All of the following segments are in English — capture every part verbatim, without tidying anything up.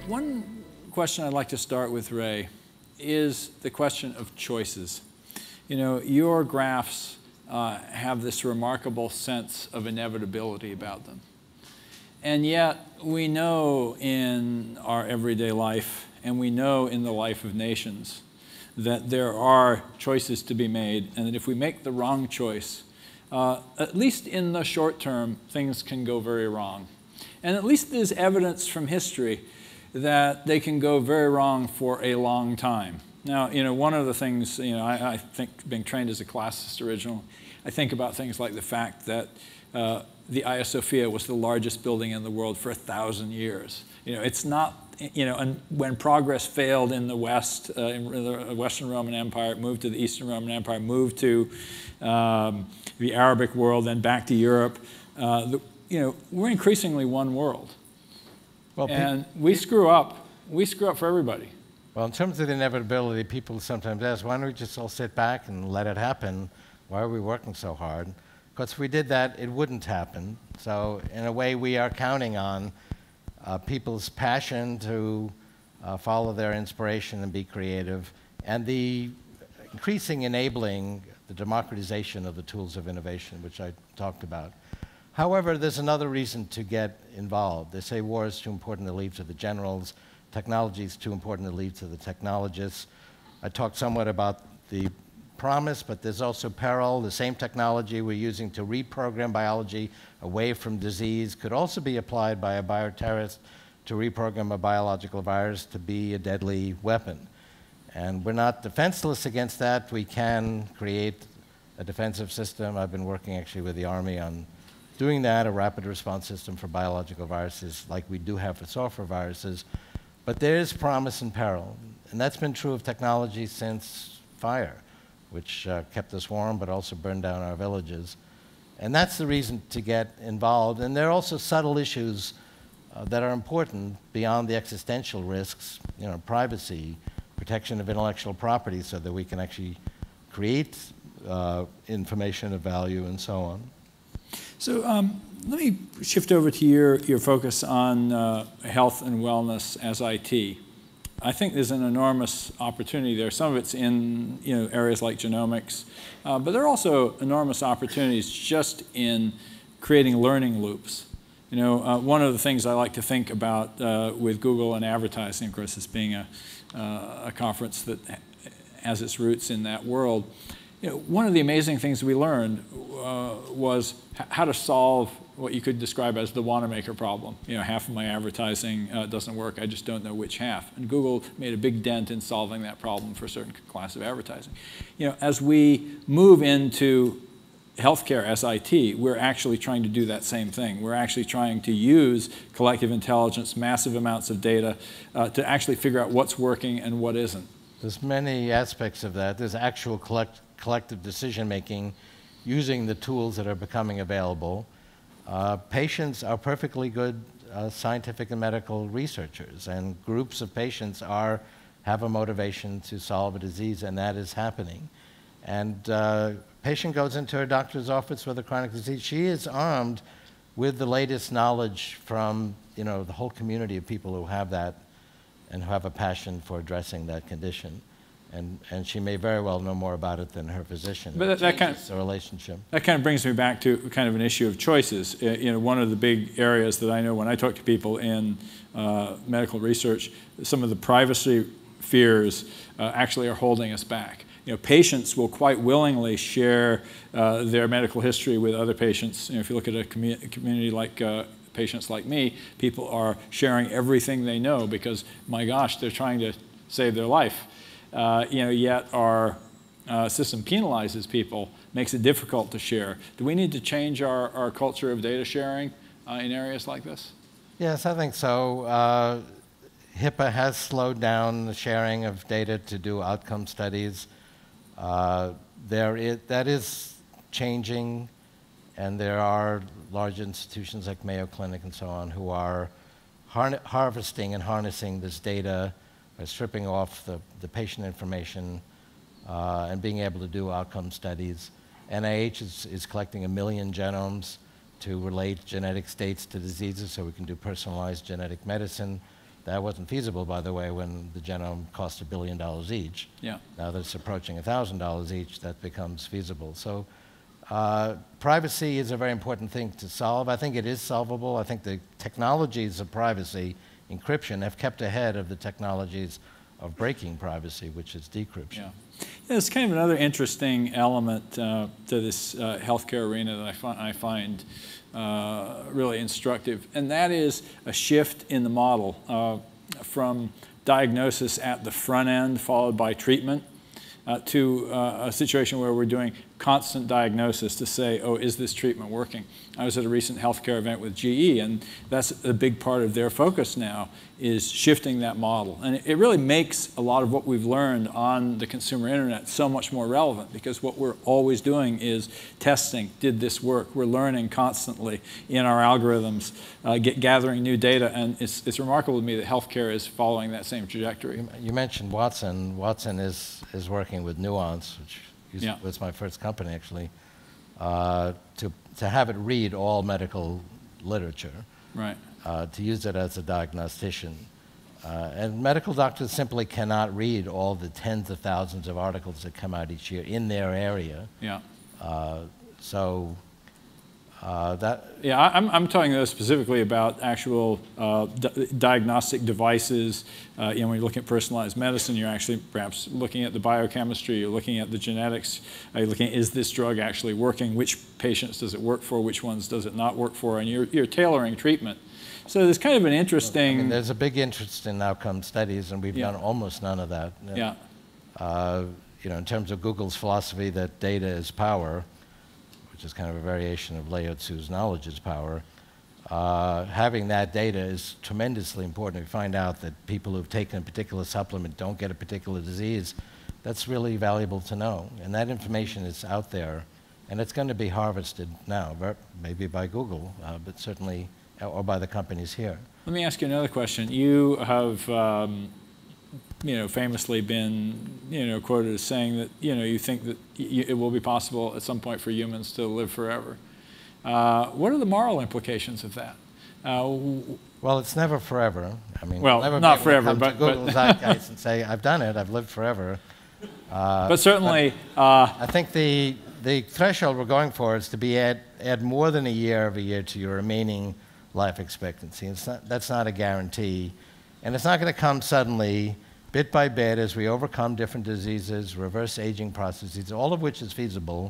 One question I'd like to start with, Ray, is the question of choices. You know, your graphs uh, have this remarkable sense of inevitability about them. And yet, we know in our everyday life, and we know in the life of nations, that there are choices to be made, and that if we make the wrong choice, uh, at least in the short term, things can go very wrong. And at least there's evidence from history that they can go very wrong for a long time. Now, you know, one of the things, you know, I, I think being trained as a classicist originally, I think about things like the fact that uh, the Hagia Sophia was the largest building in the world for a thousand years. You know, it's not, you know, and when progress failed in the West, uh, in the Western Roman Empire, it moved to the Eastern Roman Empire, moved to um, the Arabic world, then back to Europe. Uh, the, you know, we're increasingly one world. Well, and we screw up. We screw up for everybody. Well, in terms of the inevitability, people sometimes ask, why don't we just all sit back and let it happen? Why are we working so hard? Because if we did that, it wouldn't happen. So in a way, we are counting on uh, people's passion to uh, follow their inspiration and be creative, and the increasing enabling, the democratization of the tools of innovation, which I talked about. However, there's another reason to get involved. They say war is too important to leave to the generals. Technology is too important to leave to the technologists. I talked somewhat about the promise, but there's also peril. The same technology we're using to reprogram biology away from disease could also be applied by a bioterrorist to reprogram a biological virus to be a deadly weapon. And we're not defenseless against that. We can create a defensive system. I've been working actually with the Army on doing that, a rapid response system for biological viruses like we do have for software viruses. But there is promise and peril. And that's been true of technology since fire, which uh, kept us warm but also burned down our villages. And that's the reason to get involved. And there are also subtle issues uh, that are important beyond the existential risks, you know, privacy, protection of intellectual property so that we can actually create uh, information of value and so on. So um, let me shift over to your, your focus on uh, health and wellness as I T. I think there's an enormous opportunity there. Some of it's in, you know, areas like genomics, uh, but there are also enormous opportunities just in creating learning loops. You know, uh, one of the things I like to think about uh, with Google and advertising, of course, this being a, uh, a conference that has its roots in that world, you know, one of the amazing things we learned uh, was how to solve what you could describe as the Wanamaker problem. You know, half of my advertising uh, doesn't work, I just don't know which half. And Google made a big dent in solving that problem for a certain class of advertising. You know, as we move into healthcare as I T, we're actually trying to do that same thing. We're actually trying to use collective intelligence, massive amounts of data, uh, to actually figure out what's working and what isn't. There's many aspects of that. There's actual collect collective decision-making using the tools that are becoming available. Uh, patients are perfectly good uh, scientific and medical researchers, and groups of patients are, have a motivation to solve a disease, and that is happening. And uh, patient goes into her doctor's office with a chronic disease. She is armed with the latest knowledge from, you know, the whole community of people who have that and who have a passion for addressing that condition. And, and she may very well know more about it than her physician. But that, that kind of, the relationship. That kind of brings me back to kind of an issue of choices. Uh, you know, one of the big areas that I know when I talk to people in uh, medical research, some of the privacy fears uh, actually are holding us back. You know, patients will quite willingly share uh, their medical history with other patients. You know, if you look at a, commu a community like uh, patients like me, people are sharing everything they know because, my gosh, they're trying to save their life. Uh, you know, yet our uh, system penalizes people, makes it difficult to share. Do we need to change our, our culture of data sharing uh, in areas like this? Yes, I think so. Uh, HIPAA has slowed down the sharing of data to do outcome studies. Uh, there is, that is changing, and there are large institutions like Mayo Clinic and so on who are har harvesting and harnessing this data, by stripping off the, the patient information uh, and being able to do outcome studies. N I H is, is collecting a million genomes to relate genetic states to diseases so we can do personalized genetic medicine. That wasn't feasible, by the way, when the genome cost a billion dollars each. Yeah. Now that it's approaching a thousand dollars each, that becomes feasible. So uh, privacy is a very important thing to solve. I think it is solvable. I think the technologies of privacy, encryption, have kept ahead of the technologies of breaking privacy, which is decryption. Yeah. Yeah, it's kind of another interesting element uh, to this uh, healthcare arena that I, fi I find uh, really instructive, and that is a shift in the model uh, from diagnosis at the front end followed by treatment uh, to uh, a situation where we're doing constant diagnosis to say, oh, is this treatment working? I was at a recent healthcare event with G E, and that's a big part of their focus now, is shifting that model. And it really makes a lot of what we've learned on the consumer internet so much more relevant, because what we're always doing is testing, did this work? We're learning constantly in our algorithms, uh, get, gathering new data, and it's, it's remarkable to me that healthcare is following that same trajectory. You, you mentioned Watson. Watson is, is working with Nuance, which used, yeah. was my first company, actually, uh, to, to have it read all medical literature. Right. Uh, to use it as a diagnostician. Uh, and medical doctors simply cannot read all the tens of thousands of articles that come out each year in their area. Yeah. Uh, so uh, that... Yeah, I, I'm, I'm talking though specifically about actual uh, di diagnostic devices. Uh, you know, when you're looking at personalized medicine, you're actually perhaps looking at the biochemistry, you're looking at the genetics, uh, you're looking at, is this drug actually working? Which patients does it work for? Which ones does it not work for? And you're, you're tailoring treatment. So there's kind of an interesting... I mean, there's a big interest in outcome studies, and we've yeah. done almost none of that. Yeah. Uh, you know, in terms of Google's philosophy that data is power, which is kind of a variation of Lao Tzu's knowledge is power, uh, having that data is tremendously important. If you find out that people who've taken a particular supplement don't get a particular disease, that's really valuable to know. And that information is out there, and it's going to be harvested now, maybe by Google, uh, but certainly or by the companies here. Let me ask you another question. You have, um, you know, famously been, you know, quoted as saying that, you know, you think that y it will be possible at some point for humans to live forever. Uh, what are the moral implications of that? Uh, well, it's never forever. I mean, well, never not forever, come but to Google but Zeitgeist and say, "I've done it. I've lived forever." Uh, but certainly, but uh, I think the the threshold we're going for is to be add add more than a year every year to your remaining life expectancy. It's not, that's not a guarantee. And it's not going to come suddenly, bit by bit, as we overcome different diseases, reverse aging processes, all of which is feasible.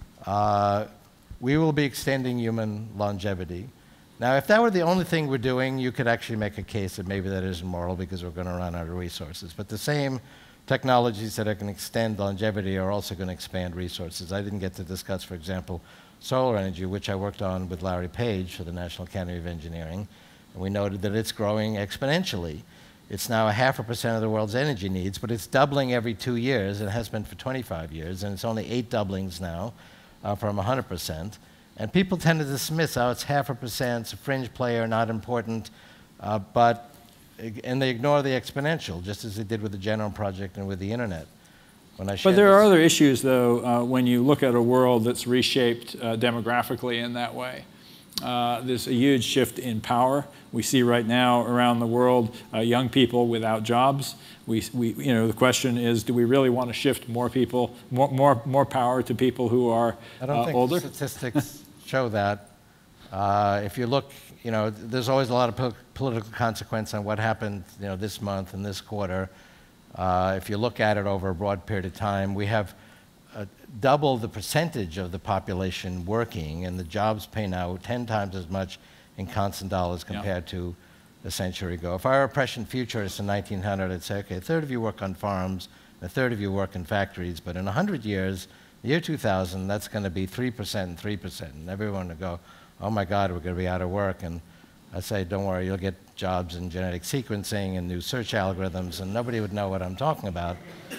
Uh, we will be extending human longevity. Now, if that were the only thing we're doing, you could actually make a case that maybe that isn't moral because we're going to run out of resources. But the same technologies that are going to extend longevity are also going to expand resources. I didn't get to discuss, for example, solar energy, which I worked on with Larry Page for the National Academy of Engineering, and we noted that it's growing exponentially. It's now a half a percent of the world's energy needs, but it's doubling every two years. It has been for twenty-five years, and it's only eight doublings now uh, from one hundred percent. And people tend to dismiss, oh, it's half a percent, it's a fringe player, not important, uh, but, and they ignore the exponential, just as they did with the Genome Project and with the internet. When I but there are other issues, though, uh, when you look at a world that's reshaped uh, demographically in that way. Uh, there's a huge shift in power. We see right now around the world uh, young people without jobs. We, we, you know, the question is, do we really want to shift more people, more, more, more power to people who are I don't uh, think older? Statistics show that. Uh, if you look, you know, there's always a lot of po political consequence on what happened, you know, this month and this quarter. Uh, if you look at it over a broad period of time, we have uh, double the percentage of the population working, and the jobs pay now ten times as much in constant dollars compared yeah. to a century ago. If I were a prescient futurist in nineteen hundred, I'd say, okay, a third of you work on farms, a third of you work in factories, but in one hundred years, the year two thousand, that's going to be three percent and three percent, and everyone would go, oh my God, we're going to be out of work. And I say, don't worry, you'll get jobs in genetic sequencing and new search algorithms, and nobody would know what I'm talking about.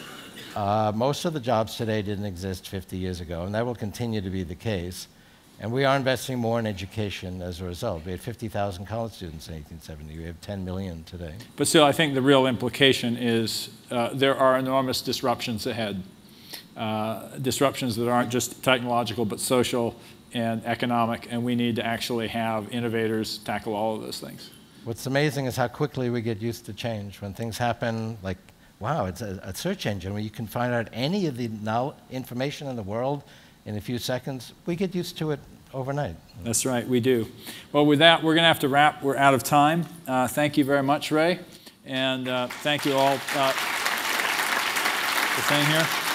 Uh, most of the jobs today didn't exist fifty years ago, and that will continue to be the case. And we are investing more in education as a result. We had fifty thousand college students in eighteen seventy. We have ten million today. But still, I think the real implication is uh, there are enormous disruptions ahead. Uh, disruptions that aren't just technological, but social and economic, and we need to actually have innovators tackle all of those things. What's amazing is how quickly we get used to change. When things happen, like, wow, it's a, a search engine where you can find out any of the now information in the world in a few seconds. We get used to it overnight. That's right, we do. Well, with that, we're going to have to wrap. We're out of time. Uh, thank you very much, Ray. And uh, thank you all uh, for staying here.